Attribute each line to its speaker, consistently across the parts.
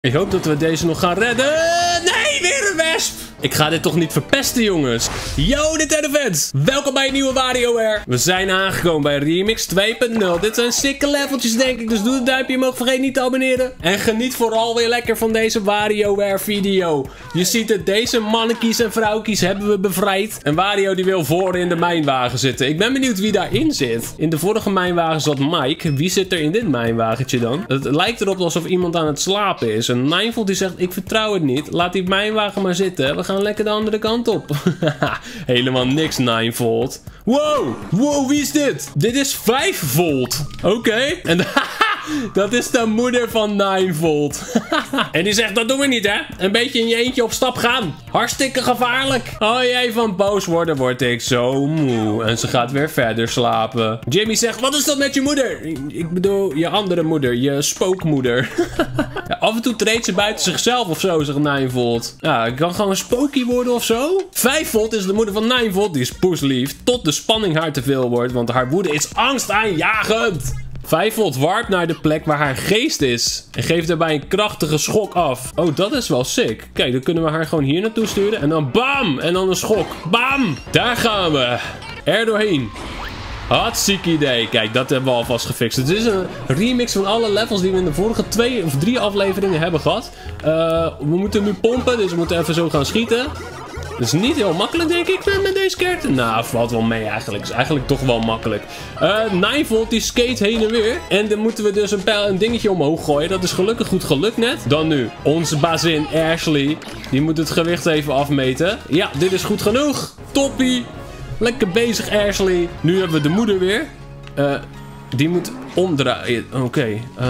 Speaker 1: Ik hoop dat we deze nog gaan redden. Nee, weer een wesp. Ik ga dit toch niet verpesten, jongens. Yo, Nintendo fans. Welkom bij een nieuwe WarioWare. We zijn aangekomen bij Remix 2.0. Dit zijn sikke leveltjes, denk ik. Dus doe een duimpje omhoog. Vergeet niet te abonneren. En geniet vooral weer lekker van deze WarioWare video. Je ziet het, deze mannetjes en vrouwtjes hebben we bevrijd. En Wario die wil voor in de mijnwagen zitten. Ik ben benieuwd wie daarin zit. In de vorige mijnwagen zat Mike. Wie zit er in dit mijnwagentje dan? Het lijkt erop alsof iemand aan het slapen is. En Ninefold die zegt, ik vertrouw het niet. Laat die mijnwagen maar zitten. We gaan lekker de andere kant op. Helemaal niks, Ninefold. Wow, wow, wie is dit? Dit is 5 volt. Oké. En dat is de moeder van Ninefold. En die zegt, dat doen we niet, hè? Een beetje in je eentje op stap gaan. Hartstikke gevaarlijk. Oh, jij van boos worden word ik zo moe. En ze gaat weer verder slapen. Jimmy zegt, wat is dat met je moeder? Ik bedoel, je andere moeder. Je spookmoeder. Ja, af en toe treedt ze buiten zichzelf of zo, zegt Ninefold. Ja, ik kan gewoon een spookie worden of zo. 5 volt is de moeder van Ninefold. Die is poeslief. Tot de spanning haar te veel wordt. Want haar woede is angstaanjagend. 5 volt warpt naar de plek waar haar geest is. En geeft daarbij een krachtige schok af. Oh, dat is wel sick. Kijk, dan kunnen we haar gewoon hier naartoe sturen. En dan bam! En dan een schok. Bam! Daar gaan we. Er doorheen. Hartstikke idee. Kijk, dat hebben we alvast gefixt. Het is een remix van alle levels die we in de vorige 2 of 3 afleveringen hebben gehad. We moeten nu pompen, dus we moeten even zo gaan schieten. Dat is niet heel makkelijk, denk ik, met deze kaarten. Nou, valt wel mee eigenlijk. Is eigenlijk toch wel makkelijk. Ninefold die skate heen en weer. En dan moeten we dus een dingetje omhoog gooien. Dat is gelukkig goed gelukt net. Dan nu, onze bazin Ashley. Die moet het gewicht even afmeten. Ja, dit is goed genoeg. Toppie. Lekker bezig, Ashley. Nu hebben we de moeder weer. Die moet omdraaien. Oké.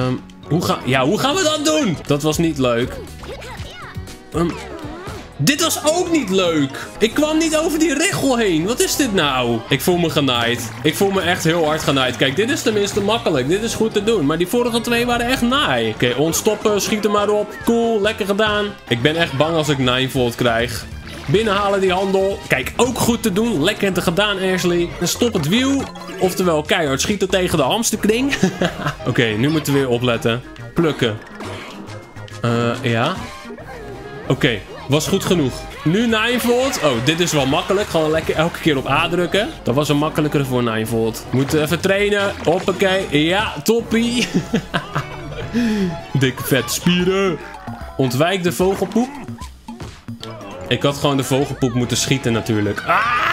Speaker 1: Hoe gaan we dat doen? Dat was niet leuk. Dit was ook niet leuk. Ik kwam niet over die richel heen. Wat is dit nou? Ik voel me genaaid. Ik voel me echt heel hard genaaid. Kijk, dit is tenminste makkelijk. Dit is goed te doen. Maar die vorige 2 waren echt naai. Oké, ontstoppen. Schiet er maar op. Cool. Lekker gedaan. Ik ben echt bang als ik 9 volt krijg. Binnenhalen die handel. Kijk, ook goed te doen. Lekker te gedaan, Ashley. En stop het wiel. Oftewel, keihard schieten tegen de hamsterkring. Oké, nu moeten we weer opletten. Plukken. Ja. Oké. Was goed genoeg. Nu 9 volt. Oh, dit is wel makkelijk. Gewoon lekker elke keer op A drukken. Dat was een makkelijkere voor 9 volt. Moeten even trainen. Hoppakee. Ja, toppie. Dikke vette spieren. Ontwijk de vogelpoep. Ik had gewoon de vogelpoep moeten schieten natuurlijk. Ah!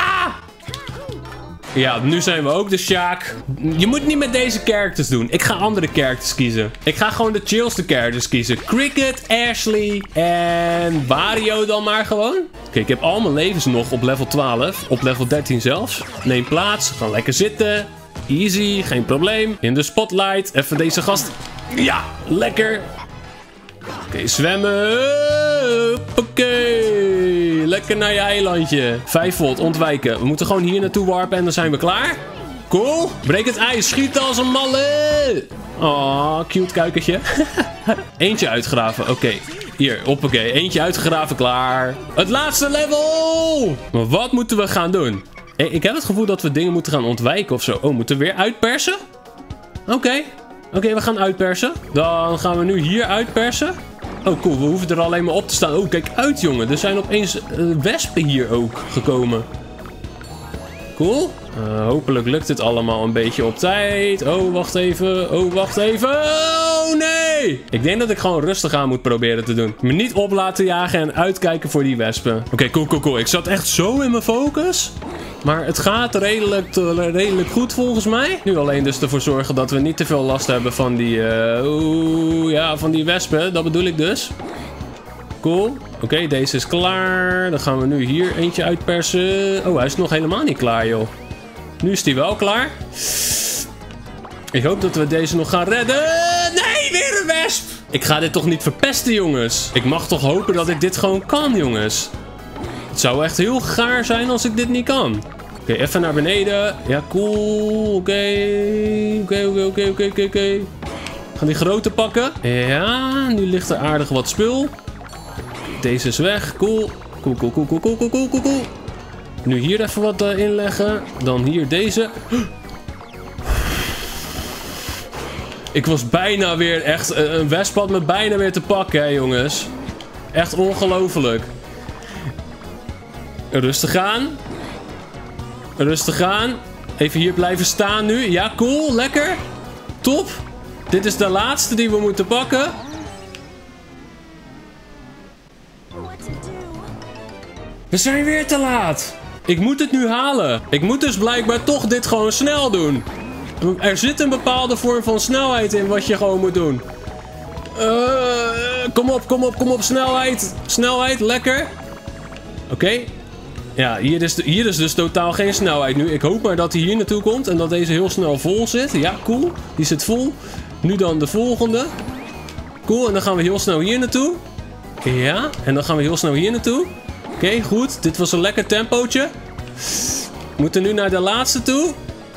Speaker 1: Ja, nu zijn we ook de Sjaak. Je moet niet met deze characters doen. Ik ga andere characters kiezen. Ik ga gewoon de chillste characters kiezen. Cricket, Ashley en Wario dan maar gewoon. Oké, ik heb al mijn levens nog op level 12. Op level 13 zelfs. Neem plaats. Ga lekker zitten. Easy, geen probleem. In de spotlight. Even deze gast. Ja, lekker. Oké, zwemmen. Oké. Lekker naar je eilandje. 5 volt, ontwijken. We moeten gewoon hier naartoe warpen en dan zijn we klaar. Cool. Breek het ijs. Schiet als een malle. Oh, cute kuikentje. Eentje uitgraven. Oké. Hier, hoppakee. Eentje uitgegraven, klaar. Het laatste level. Maar wat moeten we gaan doen? Ik heb het gevoel dat we dingen moeten gaan ontwijken of zo. Oh, moeten we weer uitpersen? Oké, we gaan uitpersen. Dan gaan we nu hier uitpersen. Oh, cool. We hoeven er alleen maar op te staan. Oh, kijk uit, jongen. Er zijn opeens wespen hier ook gekomen. Cool. Hopelijk lukt het allemaal een beetje op tijd. Oh, wacht even. Oh, wacht even. Oh, nee. Ik denk dat ik gewoon rustig aan moet proberen te doen. Me niet op laten jagen en uitkijken voor die wespen. Oké, cool. Ik zat echt zo in mijn focus. Maar het gaat redelijk goed volgens mij. Nu alleen dus ervoor zorgen dat we niet te veel last hebben van die... van die wespen. Dat bedoel ik dus. Cool. Oké, deze is klaar. Dan gaan we nu hier eentje uitpersen. Oh, hij is nog helemaal niet klaar, joh. Nu is hij wel klaar. Ik hoop dat we deze nog gaan redden. Nee, weer een wesp! Ik ga dit toch niet verpesten, jongens. Ik mag toch hopen dat ik dit gewoon kan, jongens. Het zou echt heel gaar zijn als ik dit niet kan. Oké, even naar beneden. Ja, cool. Oké. Gaan die grote pakken. Ja, nu ligt er aardig wat spul. Deze is weg. Cool. Cool. Nu hier even wat inleggen. Dan hier deze. Ik was bijna weer echt... Een wesp had me bijna weer te pakken, hè, jongens. Echt ongelooflijk. Rustig aan. Rustig aan. Even hier blijven staan nu. Ja, cool. Lekker. Top. Dit is de laatste die we moeten pakken. We zijn weer te laat. Ik moet het nu halen. Ik moet dus blijkbaar toch dit gewoon snel doen. Er zit een bepaalde vorm van snelheid in wat je gewoon moet doen. Kom op, kom op, kom op. Snelheid. Snelheid, lekker. Oké. Ja, hier is dus totaal geen snelheid nu. Ik hoop maar dat hij hier naartoe komt en dat deze heel snel vol zit. Ja, cool. Die zit vol. Nu dan de volgende. Cool, en dan gaan we heel snel hier naartoe. Ja, en dan gaan we heel snel hier naartoe. Oké, goed. Dit was een lekker tempootje. We moeten nu naar de laatste toe.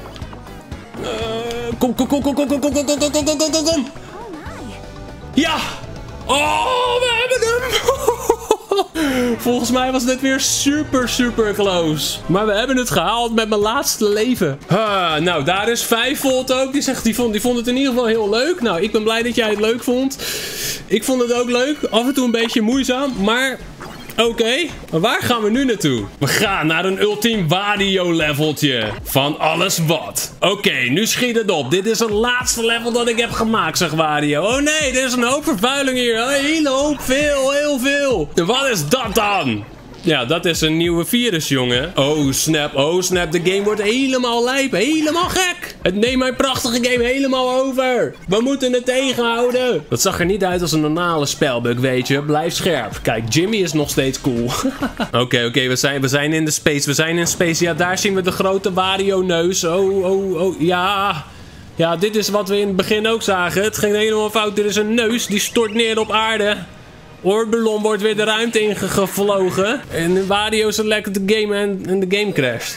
Speaker 1: Kom, kom, kom, kom, kom, kom, kom, kom, kom, kom, kom, kom, kom, kom. Ja! Oh, we hebben hem! Volgens mij was dit weer super, super close. Maar we hebben het gehaald met mijn laatste leven. Nou, daar is 5 volt ook. Die zegt, die vond het in ieder geval heel leuk. Nou, ik ben blij dat jij het leuk vond. Ik vond het ook leuk. Af en toe een beetje moeizaam, maar... Oké, maar waar gaan we nu naartoe? We gaan naar een ultiem Wario leveltje. Van alles wat. Oké, nu schiet het op. Dit is het laatste level dat ik heb gemaakt, zegt Wario. Oh nee, er is een hoop vervuiling hier. Een hele hoop, heel veel. En wat is dat dan? Ja, dat is een nieuwe virus, jongen. Oh snap, de game wordt helemaal lijp, helemaal gek. Het neemt mijn prachtige game helemaal over. We moeten het tegenhouden. Dat zag er niet uit als een normale spelbug, weet je. Blijf scherp. Kijk, Jimmy is nog steeds cool. Oké, we zijn in de space. We zijn in space. Ja, daar zien we de grote Wario-neus. Oh, ja. Ja, dit is wat we in het begin ook zagen. Het ging helemaal fout. Dit is een neus, die stort neer op aarde. Oorballon wordt weer de ruimte ingevlogen. En Wario select de game en de game crasht.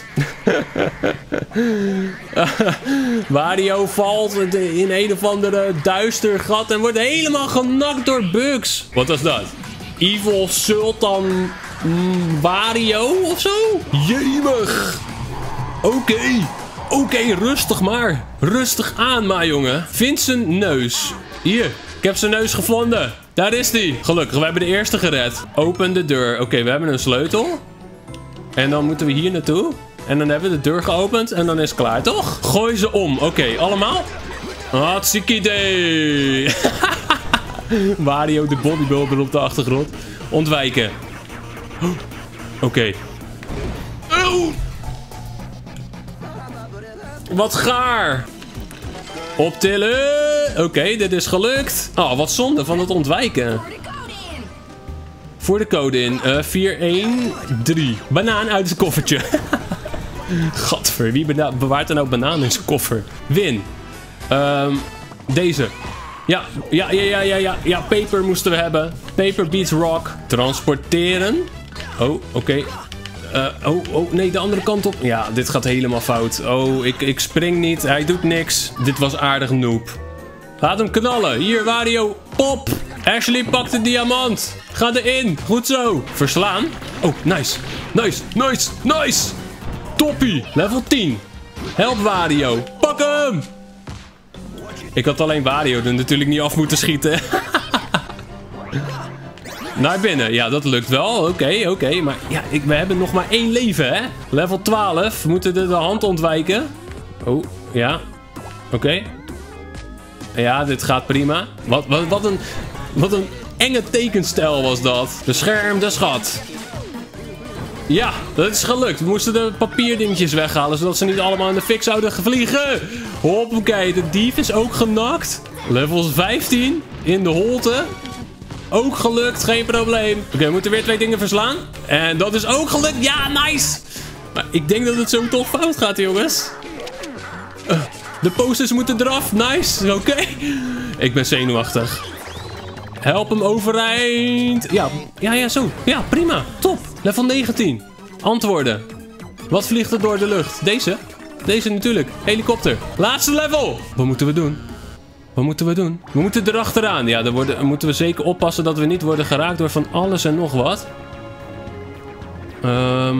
Speaker 1: Wario valt in een of andere duister gat en wordt helemaal genakt door bugs. Wat was dat? Evil Sultan Wario of zo? Jemig. Oké, rustig maar. Rustig aan maar, jongen. Vind zijn neus. Hier, ik heb zijn neus gevonden. Daar is die. Gelukkig, we hebben de eerste gered. Open de deur. Oké, we hebben een sleutel. En dan moeten we hier naartoe. En dan hebben we de deur geopend. En dan is het klaar, toch? Gooi ze om. Oké, allemaal? Hartstikke idee. Wario, de bodybuilder op de achtergrond. Ontwijken. Oké. Oh. Wat gaar. Optillen. Oké, dit is gelukt. Oh, wat zonde van het ontwijken. Voor de code in. 413. Banaan uit het koffertje. Gadver, wie bewaart er nou banaan in zijn koffer? Win. Deze. Ja, paper moesten we hebben. Paper beats rock. Transporteren. Oh, oké. Oh, nee, de andere kant op. Ja, dit gaat helemaal fout. Oh, ik spring niet. Hij doet niks. Dit was aardig noob. Laat hem knallen. Hier, Wario. Pop. Ashley pakt de diamant. Ga erin. Goed zo. Verslaan. Oh, nice. Toppie. Level 10. Help Wario. Pak hem. Ik had alleen Wario er natuurlijk niet af moeten schieten. Naar binnen. Ja, dat lukt wel. Oké. Maar ja, we hebben nog maar 1 leven, hè? Level 12. We moeten de hand ontwijken. Oh, ja. Oké. Ja, dit gaat prima. Wat een enge tekenstijl was dat. Bescherm de schat. Ja, dat is gelukt. We moesten de papierdingetjes weghalen, zodat ze niet allemaal in de fik zouden vliegen. Hoppakee, de dief is ook genakt. Level 15 in de holte. Ook gelukt, geen probleem. Oké, we moeten weer 2 dingen verslaan. En dat is ook gelukt. Ja, nice. Maar ik denk dat het zo toch fout gaat, jongens. De posters moeten eraf. Nice. Oké. Ik ben zenuwachtig. Help hem overeind. Ja, zo. Ja, prima. Top. Level 19. Antwoorden. Wat vliegt er door de lucht? Deze? Deze natuurlijk. Helikopter. Laatste level. Wat moeten we doen? Wat moeten we doen? We moeten erachteraan. Ja, dan moeten we zeker oppassen dat we niet worden geraakt door van alles en nog wat.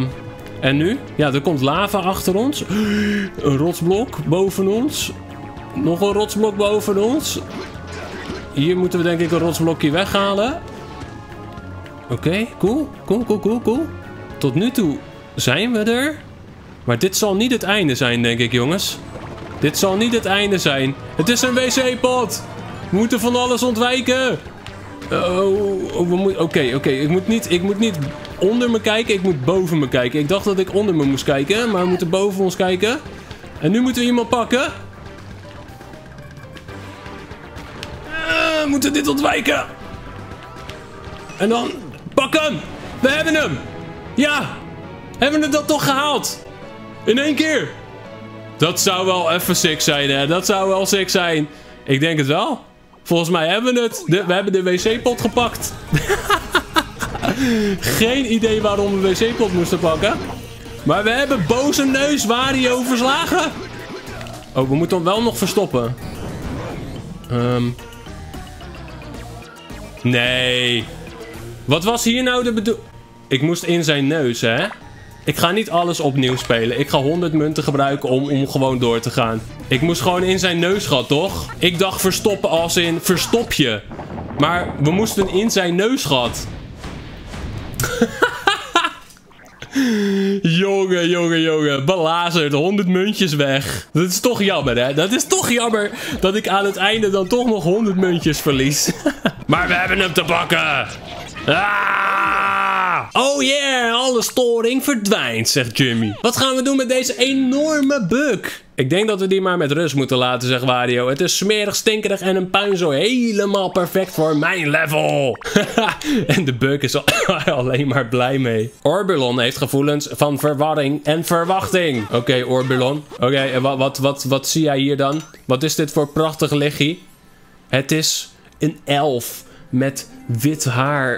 Speaker 1: En nu? Ja, er komt lava achter ons. Een rotsblok boven ons. Nog een rotsblok boven ons. Hier moeten we denk ik een rotsblokje weghalen. Oké, cool. Cool. Tot nu toe zijn we er. Maar dit zal niet het einde zijn, denk ik, jongens. Dit zal niet het einde zijn. Het is een wc-pot. We moeten van alles ontwijken. Oké. Ik moet niet onder me kijken. Ik moet boven me kijken. Ik dacht dat ik onder me moest kijken. Maar we moeten boven ons kijken. En nu moeten we iemand pakken. We moeten dit ontwijken. En dan... Pak hem! We hebben hem! Ja! Hebben we dat toch gehaald? In één keer! Dat zou wel even sick zijn, hè? Dat zou wel sick zijn. Ik denk het wel. Volgens mij hebben we het. We hebben de wc-pot gepakt. Geen idee waarom we de wc-pot moesten pakken. Maar we hebben boze neus Wario verslagen. Oh, we moeten hem wel nog verstoppen. Nee. Wat was hier nou de bedoeling? Ik moest in zijn neus, hè? Ik ga niet alles opnieuw spelen. Ik ga 100 munten gebruiken om gewoon door te gaan. Ik moest gewoon in zijn neusgat, toch? Ik dacht verstoppen als in verstop je. Maar we moesten in zijn neusgat. Jongen. Belazerd. 100 muntjes weg. Dat is toch jammer, hè? Dat is toch jammer dat ik aan het einde dan toch nog 100 muntjes verlies. Maar we hebben hem te pakken. Ah! Oh yeah, alle storing verdwijnt, zegt Jimmy. Wat gaan we doen met deze enorme bug? Ik denk dat we die maar met rust moeten laten, zegt Wario. Het is smerig, stinkerig en een puinzooi. Helemaal perfect voor mijn level. En de bug is alleen maar blij mee. Orbulon heeft gevoelens van verwarring en verwachting. Oké, Orbulon. Oké, wat zie jij hier dan? Wat is dit voor prachtig lichtje? Het is een elf met wit haar.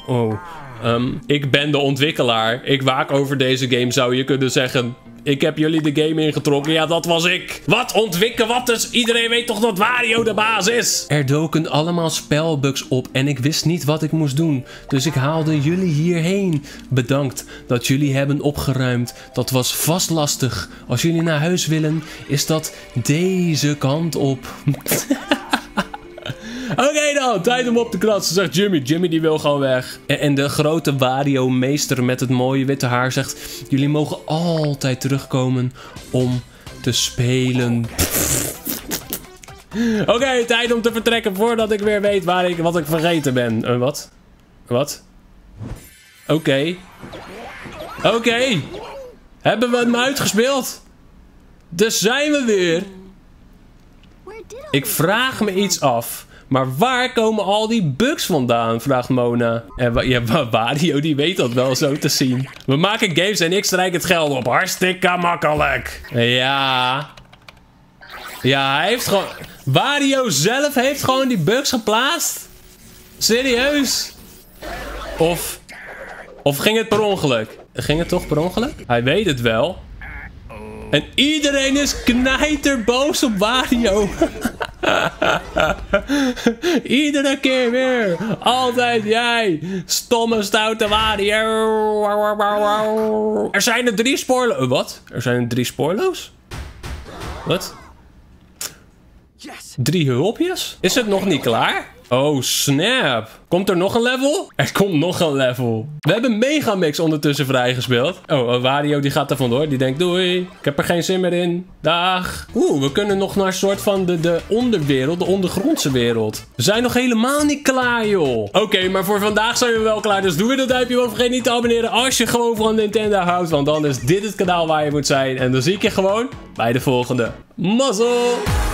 Speaker 1: Ik ben de ontwikkelaar. Ik waak over deze game, zou je kunnen zeggen. Ik heb jullie de game ingetrokken. Ja, dat was ik. Wat ontwikkelen? Wat dus? Iedereen weet toch dat Wario de baas is? Er doken allemaal spelbugs op en ik wist niet wat ik moest doen. Dus ik haalde jullie hierheen. Bedankt dat jullie hebben opgeruimd. Dat was vast lastig. Als jullie naar huis willen, is dat deze kant op. Oké dan, tijd om op te kratsen, zegt Jimmy. Jimmy die wil gewoon weg. En de grote Wario-meester met het mooie witte haar zegt... Jullie mogen altijd terugkomen om te spelen. Oké, tijd om te vertrekken voordat ik weer weet wat ik vergeten ben. Wat? Oké. Hebben we hem uitgespeeld? Dus zijn we weer. Ik vraag me iets af. Maar waar komen al die bugs vandaan? Vraagt Mona. En Wario die weet dat wel zo te zien. We maken games en ik strijk het geld op. Hartstikke makkelijk. Ja. Ja, hij heeft gewoon... Wario zelf heeft gewoon die bugs geplaatst? Serieus? Of ging het per ongeluk? Ging het toch per ongeluk? Hij weet het wel. En iedereen is knijterboos op Wario. Iedere keer weer. Altijd jij. Stomme, stoute Wario. Er zijn er 3 spoorloos. Wat? Er zijn er 3 spoorloos? Wat? 3 hulpjes? Is het nog niet klaar? Oh, snap. Komt er nog een level? Er komt nog een level. We hebben Megamix ondertussen vrijgespeeld. Oh, Wario die gaat er vandoor. Die denkt, doei. Ik heb er geen zin meer in. Dag. We kunnen nog naar een soort van de onderwereld. De ondergrondse wereld. We zijn nog helemaal niet klaar, joh. Oké, maar voor vandaag zijn we wel klaar. Dus doe dat duimpje omhoog. Vergeet niet te abonneren als je gewoon van Nintendo houdt. Want dan is dit het kanaal waar je moet zijn. En dan zie ik je gewoon bij de volgende. Mazzel!